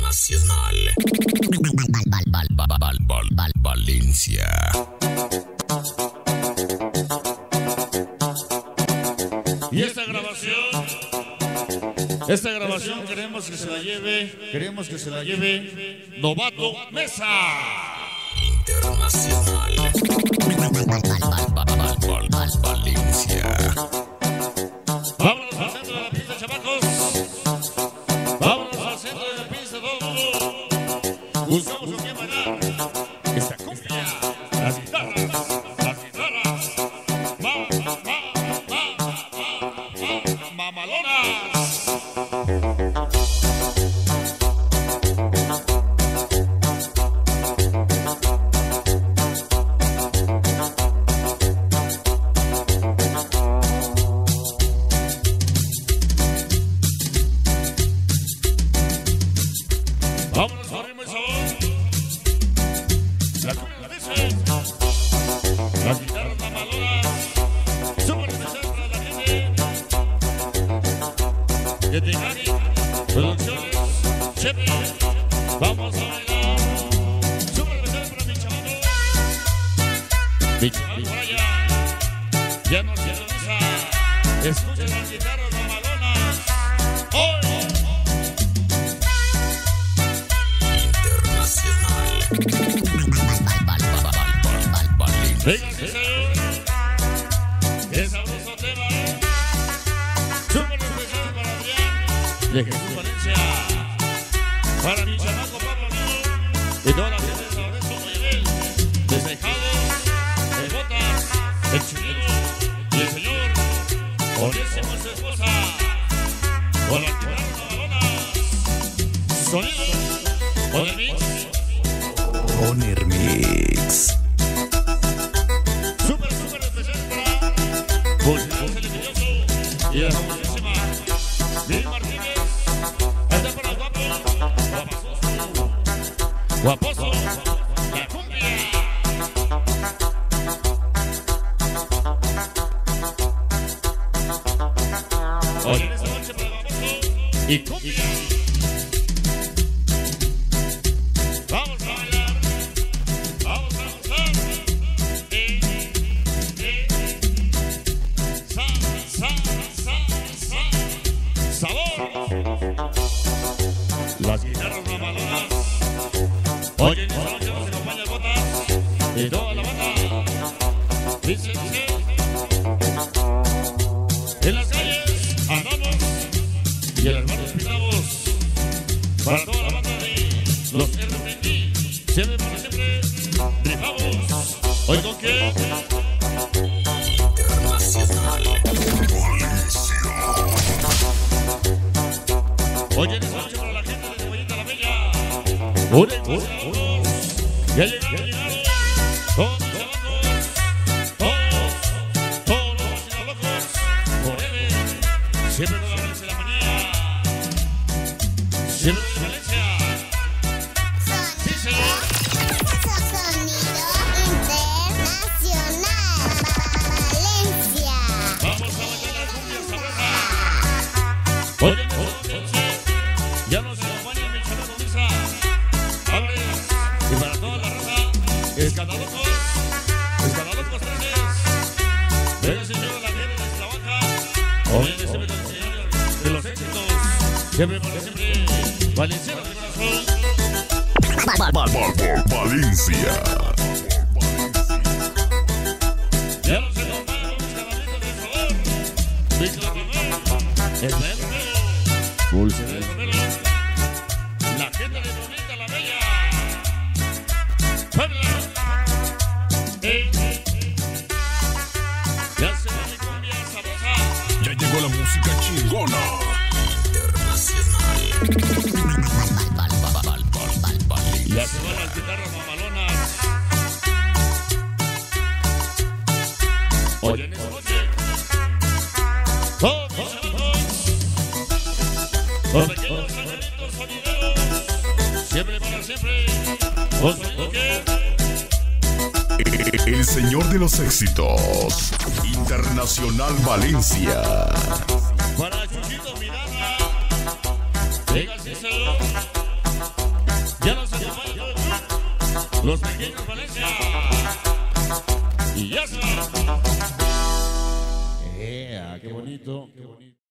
Internacional. Valencia. Y esta grabación queremos que se la lleve Novato Mesa. Internacional. Valencia. Vámonos al centro de la pista, chamacos. Vámonos al centro de la pista, todo el mundo. Buscamos con quién bailar esta cumbia. Las guitarras. Mamalonas. Vámonos con ritmo y sabor. La cumbia dice. Las guitarras mamalonas. Súper especial para la gente. Que Tejani Producciones. Chepe. Vamos a bailar. Súper especial para mi chavalo. Mi chavalo por allá. Ya no se revisa. Escuchen las guitarras mamalonas. Hoy. Venga, sí, señor. Qué sabroso tema. Súper especial para Adrián de Jesús Valencia. Para mi chamaco Pablo Nido. Y toda la gente de San Lorenzo Moyabel. De Cejados, de Botas, el Chileno y el señor Onésimo y su esposa. Con las guitarras mamalonas. Sonido. Poner mix. Poner mix. Súper especial para José el Envidioso y la famosísima Lili Martínez. Esta para el guapo, guaposo, la cumbia. Hoy en esta noche para el guaposo y cumbia. Vamos a bailar, vamos a gozar. Sabor. Las guitarras mamalonas. Oye, en esta noche nos acompaña Botas y toda la banda. Dice. En las calles andamos y en las manos pintamos. Para toda la banda de los RPT. Siempre para siempre rifamos. ¿Hoy con qué? Oye, en esta noche para la gente de Cebollita la Bella. Ya llegaron. Todos los chavacos. Todos los locos. Forever. Siempre con la Valencia de la manía. Siempre con la Valencia. Sí, señor. Sonido internacional. Valencia. Vamos a bailar la cumbia sabrosa. Oye, en esta noche ya nos acompaña mi chamaco Misa. Abre. Y para toda la raza, escandalocos 13. Ven, señor, la gente de Esclavaca. Oye, siempre con el señor de los éxitos. Siempre para siempre. Valenciano de corazón. Valencia. Ya nos acompaña con mis canalitos de favor. Luis Latino. El Maestro. Pulse. La gente de Bonita la Bella. Puebla. Ya se ve mi cumbia sabrosa. Ya llegó la música chingona. Ya se van las guitarras mamalonas. Oye, en esta noche todos mis amigos, los pequeños angelitos sonideros, siempre para siempre. ¿Os digo que? El señor de los éxitos. Internacional Valencia. Para Chuchito Miranda. Venga, sí, señor. Los pequeños Valencia. Y ya está. ¡Qué bonito! ¡Qué bonito!